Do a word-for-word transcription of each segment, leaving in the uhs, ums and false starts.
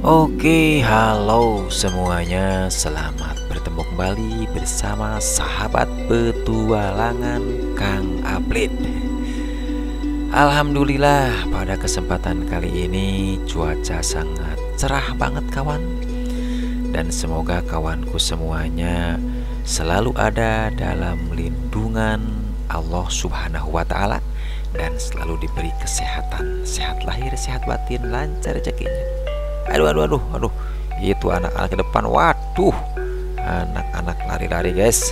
Oke, halo semuanya. Selamat bertemu kembali bersama sahabat petualangan Kang Uplit. Alhamdulillah, pada kesempatan kali ini cuaca sangat cerah banget kawan. Dan semoga kawanku semuanya selalu ada dalam lindungan Allah Subhanahu wa Ta'ala dan selalu diberi kesehatan, sehat lahir, sehat batin, lancar rezekinya. Aduh, aduh, aduh, aduh, itu anak-anak ke depan. Waduh, anak-anak lari-lari guys.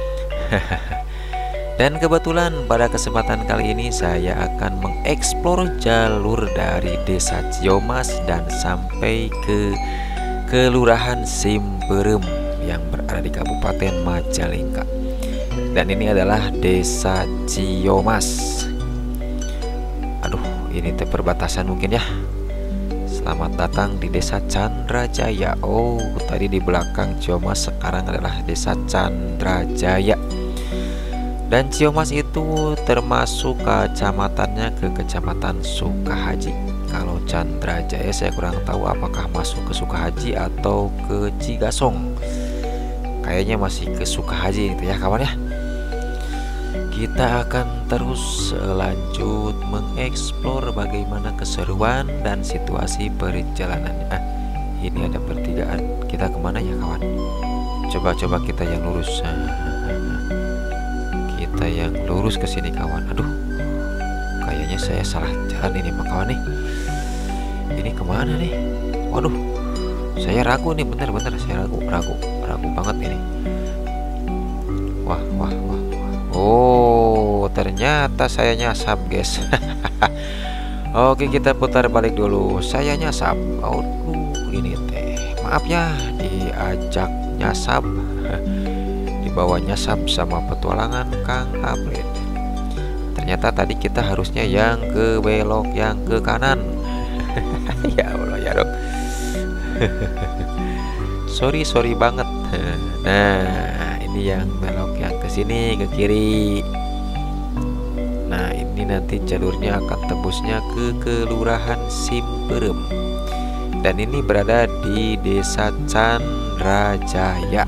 Dan kebetulan pada kesempatan kali ini saya akan mengeksplor jalur dari Desa Ciomas dan sampai ke Kelurahan Simberem yang berada di Kabupaten Majalengka. Dan ini adalah Desa Ciomas. Aduh, ini teh perbatasan mungkin ya. Selamat datang di Desa Candrajaya. Oh, tadi di belakang Ciomas, sekarang adalah Desa Candrajaya. Dan Ciomas itu termasuk kecamatannya ke Kecamatan Sukahaji. Kalau Candrajaya saya kurang tahu apakah masuk ke Sukahaji atau ke Cigasong. Kayaknya masih ke Sukahaji itu ya kawan ya. Kita akan terus lanjut mengeksplor bagaimana keseruan dan situasi perjalanannya. Ah, ini ada pertigaan. Kita kemana ya kawan? Coba-coba kita yang lurus. Kita yang lurus ke sini kawan. Aduh, kayaknya saya salah jalan ini mah kawan nih. Ini kemana nih? Waduh, saya ragu nih, bener-bener saya ragu, ragu, ragu banget ini. Wah, wah, wah. Oh, ternyata saya nyasap guys. Oke, kita putar balik dulu. Saya nyasap. Oh, ini teh. Maaf ya, diajak nyasap. Dibawa nyasap sama petualangan Kang Uplit. Ternyata tadi kita harusnya yang ke belok, yang ke kanan. Ya Allah ya Rob. Sorry, sorry banget. Nah, ini yang belok yang ke sini ke kiri. Nah, ini nanti jalurnya akan tembusnya ke Kelurahan Simberem. Dan ini berada di Desa Candrajaya.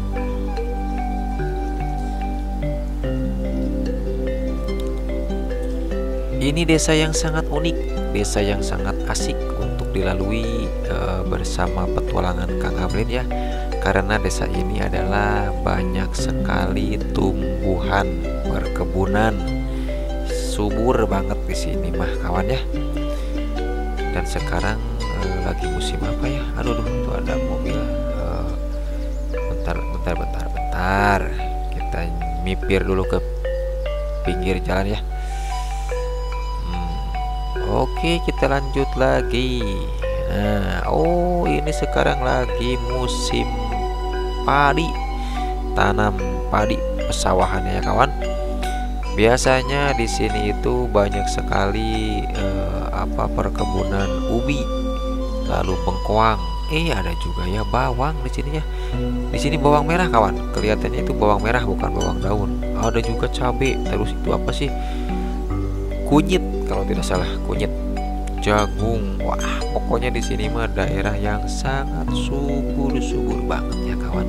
Ini desa yang sangat unik, desa yang sangat asik untuk dilalui e, bersama petualangan Kang Uplit ya. Karena desa ini adalah banyak sekali tumbuhan perkebunan, subur banget di sini mah kawan ya. Dan sekarang eh, lagi musim apa ya? Aduh, aduh itu ada mobil. Eh, bentar, bentar, bentar, bentar. Kita mipir dulu ke pinggir jalan ya. Hmm, oke, kita lanjut lagi. Nah, oh ini sekarang lagi musim padi, tanam padi pesawahannya ya kawan. Biasanya di sini itu banyak sekali eh, apa perkebunan ubi, lalu bengkoang. Eh ada juga ya bawang di sini ya. Di sini bawang merah kawan. Kelihatannya itu bawang merah bukan bawang daun. Ada juga cabai. Terus itu apa sih? Kunyit kalau tidak salah, kunyit. Jagung. Wah, pokoknya di sini mah daerah yang sangat subur-subur banget ya kawan.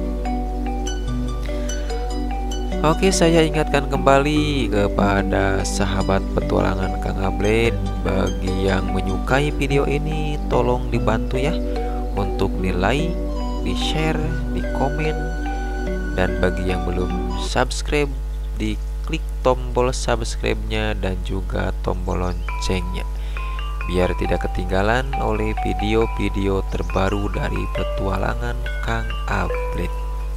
Oke, saya ingatkan kembali kepada sahabat petualangan Kang Uplit, bagi yang menyukai video ini tolong dibantu ya untuk di like, di share, di komen, dan bagi yang belum subscribe diklik tombol subscribe-nya dan juga tombol loncengnya biar tidak ketinggalan oleh video-video terbaru dari petualangan Kang Uplit.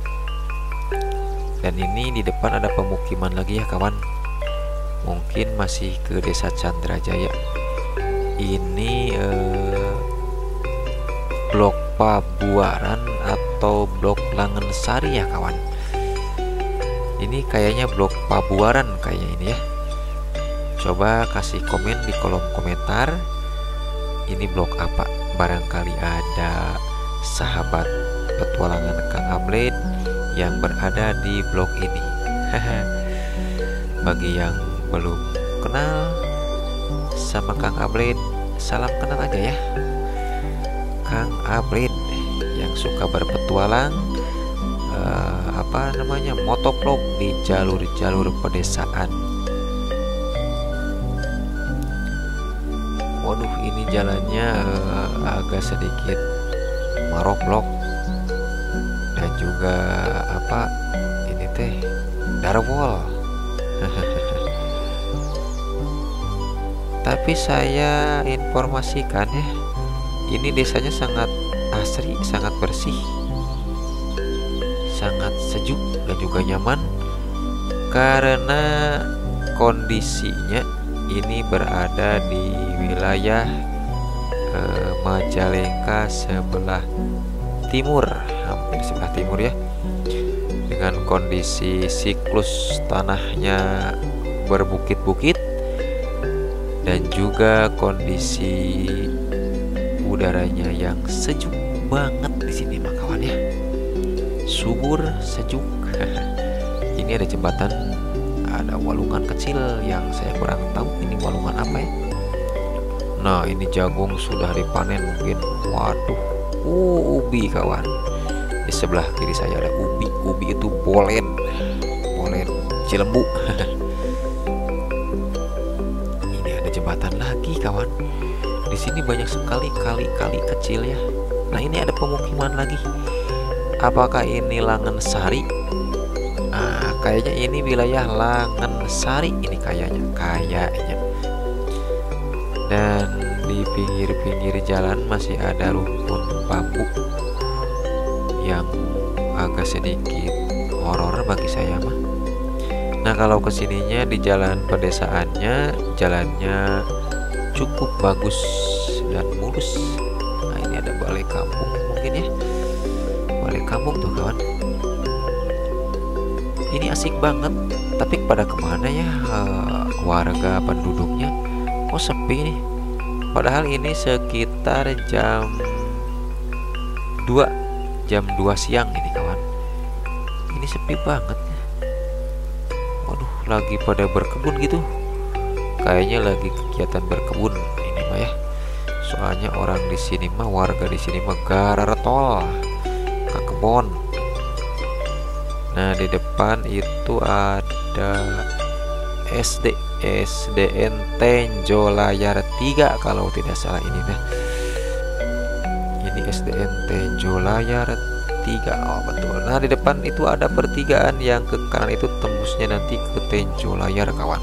Dan ini di depan ada pemukiman lagi ya kawan. Mungkin masih ke Desa Candrajaya. Ini eh, blok Pabuaran atau blok Langensari ya kawan. Ini kayaknya blok Pabuaran kayaknya ini ya. Coba kasih komen di kolom komentar. Ini blok apa? Barangkali ada sahabat petualangan Kang Uplit yang berada di blok ini. Bagi yang belum kenal sama Kang Uplit, salam kenal aja ya. Kang Ablin yang suka berpetualang, uh, apa namanya, motovlog di jalur-jalur pedesaan. Waduh, ini jalannya uh, agak sedikit maroblok dan juga apa ini teh darwol. Tapi saya informasikan ya, ini desanya sangat asri, sangat bersih, sangat sejuk dan juga nyaman karena kondisinya ini berada di wilayah eh, Majalengka sebelah timur, hampir sebelah timur ya, dengan kondisi siklus tanahnya berbukit-bukit dan juga kondisi udaranya yang sejuk banget di sini mah kawan ya, subur, sejuk. Ini ada jembatan, ada walungan kecil yang saya kurang tahu ini walungan apa ya. Nah, ini jagung sudah dipanen mungkin. Waduh, uh, ubi kawan. Di sebelah kiri saya ada ubi. Ubi itu bolen, bolen Cilembu. Ini ada jembatan lagi kawan. Di sini banyak sekali kali-kali kecil ya. Nah, ini ada pemukiman lagi. Apakah ini Langensari? Nah, kayaknya ini wilayah Langensari ini kayaknya, kayaknya. Dan di pinggir-pinggir jalan masih ada rumpun bambu yang agak sedikit horor bagi saya mah. Nah, kalau kesininya di jalan pedesaannya, jalannya cukup bagus dan mulus. Nah, ini ada balai kampung mungkin ya, balai kampung tuh kawan. Ini asik banget, tapi pada kemana ya uh, warga penduduknya? Oh, sepi nih. Padahal ini sekitar jam dua, jam dua siang ini kawan. Ini sepi banget ya. Waduh, lagi pada berkebun gitu. Kayaknya lagi kegiatan berkebun ini mah ya. Soalnya orang di sini mah, warga di sini mah garartol ke kebon. Nah, di depan itu ada S D S D N Tenjolayar tiga kalau tidak salah ini nah. Ini S D N Tenjolayar tiga. Oh, betul. Nah, di depan itu ada pertigaan yang ke kanan itu tembusnya nanti ke Tenjolayar kawan.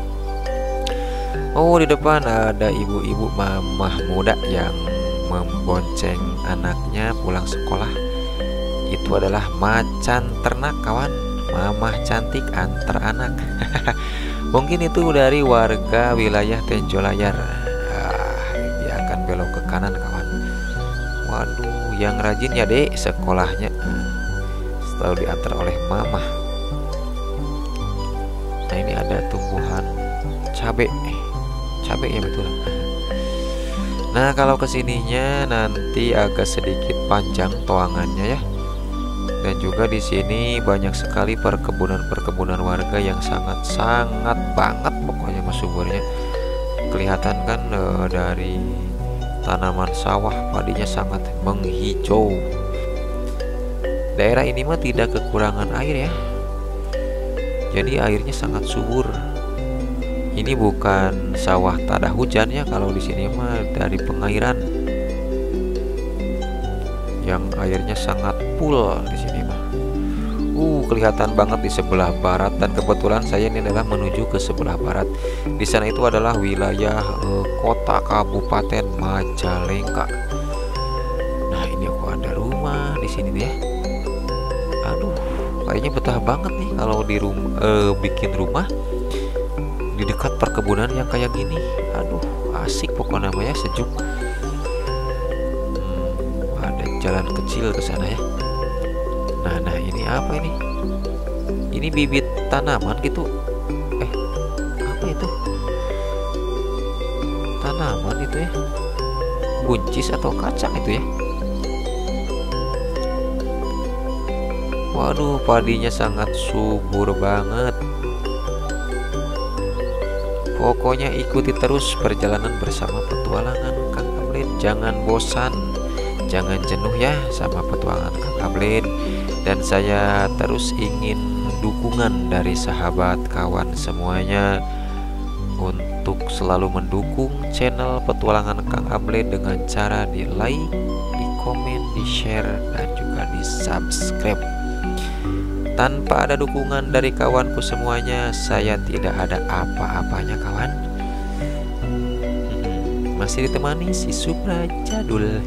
Oh, di depan ada ibu-ibu mamah muda yang membonceng anaknya pulang sekolah. Itu adalah macan ternak kawan, mamah cantik antar anak. Mungkin itu dari warga wilayah Tenjolayar. Ah, dia akan belok ke kanan kawan. Waduh, yang rajin ya dek sekolahnya, selalu diantar oleh mamah. Nah, ini ada tumbuhan cabai, cabai ya betul. Nah, kalau kesininya nanti agak sedikit panjang toangannya ya. Dan juga di sini banyak sekali perkebunan-perkebunan warga yang sangat-sangat banget pokoknya mas suburnya. Kelihatan kan e, dari tanaman sawah padinya sangat menghijau. Daerah ini mah tidak kekurangan air ya. Jadi airnya sangat subur. Ini bukan sawah tak ada hujan ya, kalau di sini mah dari pengairan yang airnya sangat full di sini mah. Uh, kelihatan banget di sebelah barat, dan kebetulan saya ini adalah menuju ke sebelah barat. Di sana itu adalah wilayah uh, kota Kabupaten Majalengka. Nah, ini aku ada rumah di sini ya. Aduh, kayaknya betah banget nih kalau di rumah uh, bikin rumah di dekat perkebunan yang kayak gini. Aduh, asik pokoknya namanya, sejuk. Jalan kecil ke sana ya. Nah, nah ini apa ini? Ini bibit tanaman gitu. Eh, apa itu? Tanaman itu ya? Buncis atau kacang itu ya? Waduh, padinya sangat subur banget. Pokoknya ikuti terus perjalanan bersama petualangan Kang Ablin. Jangan bosan. jangan jenuh ya sama petualangan Kang Ablen, dan saya terus ingin dukungan dari sahabat kawan semuanya untuk selalu mendukung channel petualangan Kang Ablen dengan cara di like, di komen, di share, dan juga di subscribe. Tanpa ada dukungan dari kawanku semuanya, saya tidak ada apa-apanya kawan. hmm, Masih ditemani si Supra jadul.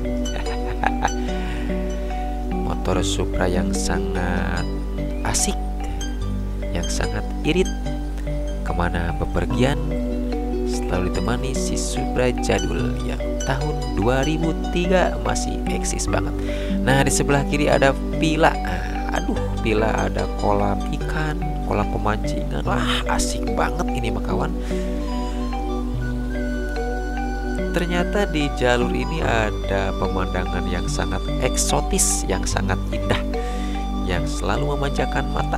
Motor Supra yang sangat asik, yang sangat irit, kemana bepergian selalu ditemani si Supra jadul yang tahun dua ribu tiga masih eksis banget. Nah, di sebelah kiri ada villa. Aduh, villa, ada kolam ikan, kolam pemancingan. Wah, asik banget ini mah kawan. Ternyata di jalur ini ada pemandangan yang sangat eksotis, yang sangat indah, yang selalu memanjakan mata.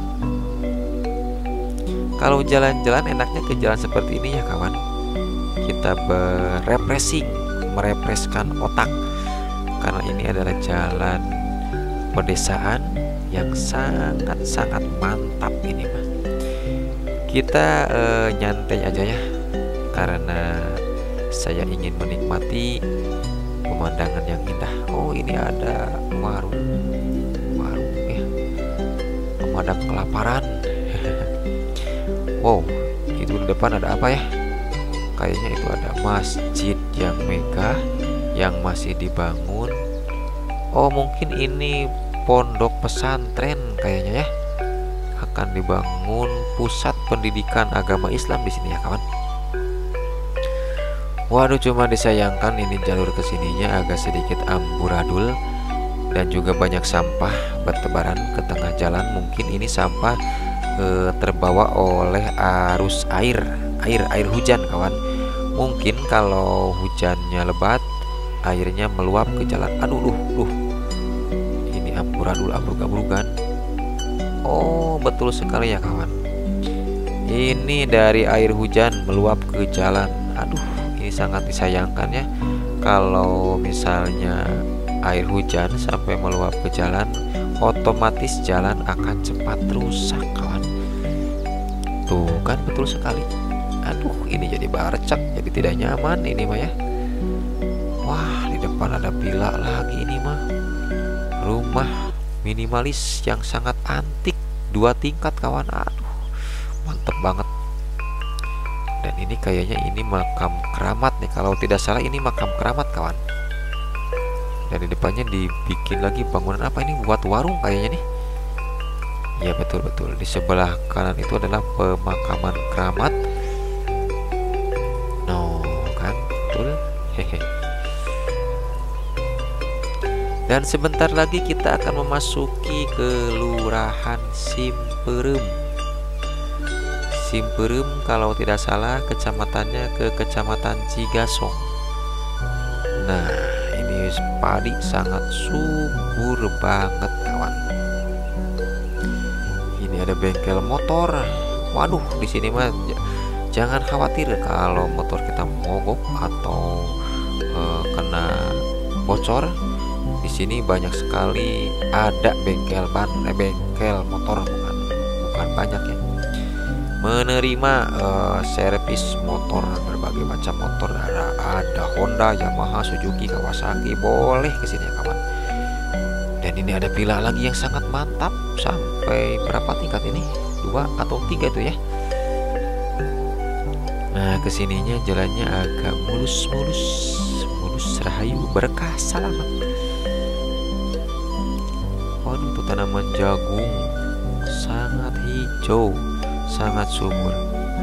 Kalau jalan-jalan enaknya ke jalan seperti ini ya kawan. Kita berefreshing, merefreshkan otak, karena ini adalah jalan pedesaan yang sangat-sangat mantap ini mah. Kita uh, nyantai aja ya, karena saya ingin menikmati pemandangan yang indah. Oh, ini ada warung, warung ya, pemadam kelaparan. Wow, itu di depan ada apa ya? Kayaknya itu ada masjid yang megah yang masih dibangun. Oh, mungkin ini pondok pesantren kayaknya ya. Akan dibangun pusat pendidikan agama Islam di sini ya kawan. Waduh, cuma disayangkan ini jalur kesininya agak sedikit amburadul dan juga banyak sampah bertebaran ke tengah jalan. Mungkin ini sampah e, terbawa oleh arus air, air air hujan kawan. Mungkin kalau hujannya lebat, airnya meluap ke jalan. Aduh, luh, luh. Ini amburadul, abruk-abrukan. Oh, betul sekali ya kawan. Ini dari air hujan meluap ke jalan. Aduh, ini sangat disayangkan ya. Kalau misalnya air hujan sampai meluap ke jalan, otomatis jalan akan cepat rusak kawan. Tuh kan, betul sekali. Aduh, ini jadi barcak, jadi tidak nyaman ini mah ya. Wah, di depan ada villa lagi ini mah. Rumah minimalis yang sangat antik, dua tingkat kawan. Aduh, mantep banget. Dan ini kayaknya ini makam keramat nih, kalau tidak salah ini makam keramat kawan. Dan di depannya dibikin lagi bangunan apa ini, buat warung kayaknya nih. Ya, betul-betul. Di sebelah kanan itu adalah pemakaman keramat. No, kan? Betul. Hehe. Dan sebentar lagi kita akan memasuki Kelurahan Simpereum. Simpereum kalau tidak salah kecamatannya ke Kecamatan Cigasong. Nah, ini padi sangat subur banget kawan. Ini ada bengkel motor. Waduh, di sini mah jangan khawatir kalau motor kita mogok atau uh, kena bocor. Di sini banyak sekali ada bengkel ban, eh, bengkel motor, bukan bukan banyak ya. Menerima uh, servis motor, berbagai macam motor. Ada, ada Honda, Yamaha, Suzuki, Kawasaki. Boleh kesini ya kawan. Dan ini ada villa lagi yang sangat mantap. Sampai berapa tingkat ini? Dua atau tiga itu ya. Nah, kesininya jalannya agak mulus-mulus, mulus rahayu, berkah selamat. Waduh, tuh tanaman jagung sangat hijau, sangat subur.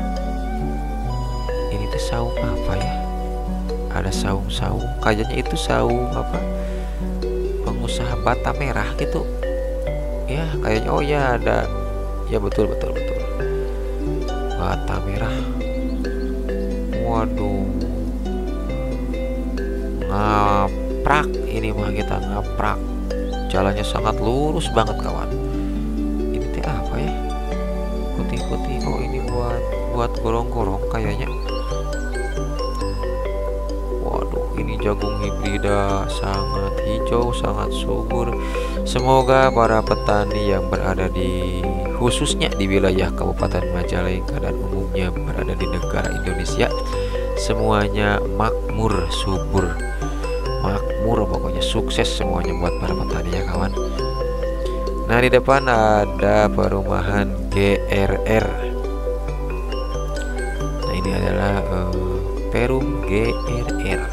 Ini tuh saung apa ya? Ada saung-saung, kayaknya itu saung apa? Pengusaha bata merah gitu. Ya, kayaknya. Oh ya, ada. Ya, betul betul betul. Bata merah. Waduh. Ngaprak ini mah, kita ngaprak. Jalannya sangat lurus banget kawan. Ini teh apa ya? Putih-putih. Oh, ini buat buat gorong-gorong kayaknya. Waduh, ini jagung hibrida sangat hijau, sangat subur. Semoga para petani yang berada di khususnya di wilayah Kabupaten Majalengka dan umumnya berada di negara Indonesia semuanya makmur, subur, makmur, pokoknya sukses semuanya buat para petani ya kawan. Nah, di depan ada perumahan G R R. Nah, ini adalah uh, Perum G R R.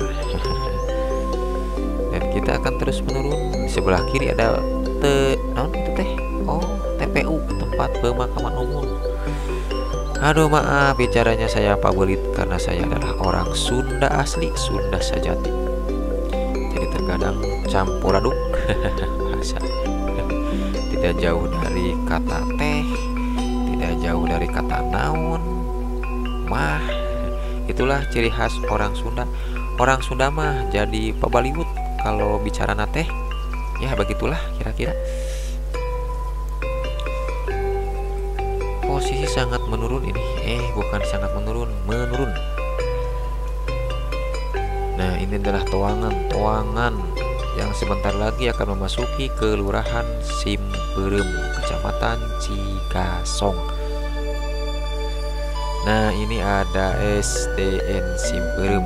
Dan kita akan terus menurun. Di sebelah kiri ada te non itu teh. Oh, T P U, tempat pemakaman umum. Aduh, maaf bicaranya saya Pak Belit karena saya adalah orang Sunda asli, Sunda sajati. Jadi terkadang campur aduk bahasa. Tidak jauh dari kata teh, tidak jauh dari kata naon, mah. Itulah ciri khas orang Sunda. Orang Sunda mah jadi pabaliwut kalau bicara teh. Ya begitulah kira-kira. Posisi sangat menurun ini. Eh, bukan sangat menurun, menurun. Nah, ini adalah toangan-toangan yang sebentar lagi akan memasuki Kelurahan Simperem, Kecamatan Cigasong. Nah, ini ada S D N Simperem.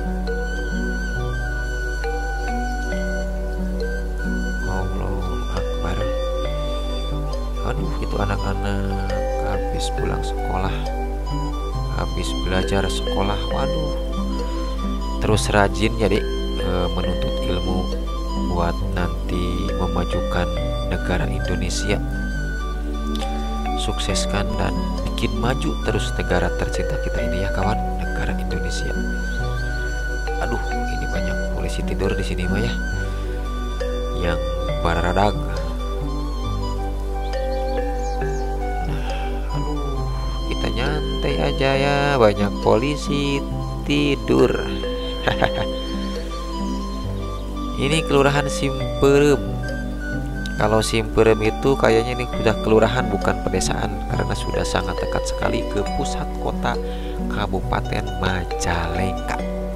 Allahu Akbar. Aduh, itu anak-anak habis pulang sekolah, habis belajar sekolah. Waduh, terus rajin ya dek, e, menuntut ilmu buat nanti memajukan negara Indonesia, sukseskan dan bikin maju terus negara tercinta kita ini ya kawan, negara Indonesia. Aduh, ini banyak polisi tidur di sini mah ya, yang baradag. Nyantai aja ya, banyak polisi tidur. Ini Kelurahan Simperem. Kalau Simperem itu kayaknya ini sudah kelurahan bukan pedesaan karena sudah sangat dekat sekali ke pusat kota Kabupaten Majalengka.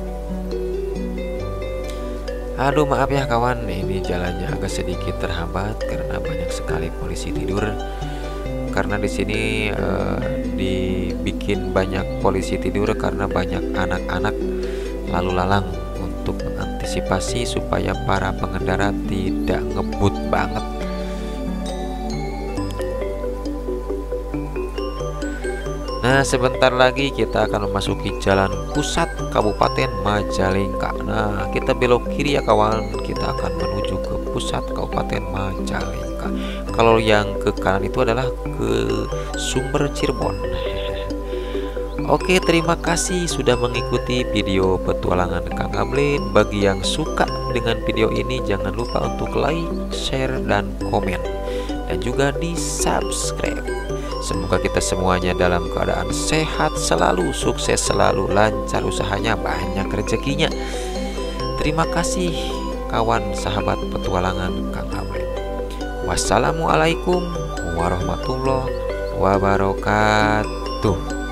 Aduh, maaf ya kawan, ini jalannya agak sedikit terhambat karena banyak sekali polisi tidur. Karena di sini uh, dibikin banyak polisi tidur karena banyak anak-anak lalu lalang untuk mengantisipasi supaya para pengendara tidak ngebut banget. Nah, sebentar lagi kita akan memasuki jalan pusat Kabupaten Majalengka. Nah, kita belok kiri ya kawan, kita akan menuju ke pusat Kabupaten Majalengka. Kalau yang ke kanan itu adalah ke Sumber Cirebon. Oke, terima kasih sudah mengikuti video petualangan Kang Ablin. Bagi yang suka dengan video ini, jangan lupa untuk like, share, dan komen, dan juga di subscribe. Semoga kita semuanya dalam keadaan sehat selalu, sukses selalu, lancar usahanya, banyak rezekinya. Terima kasih kawan sahabat petualangan Kang Ablin. Wassalamualaikum warahmatullahi wabarakatuh.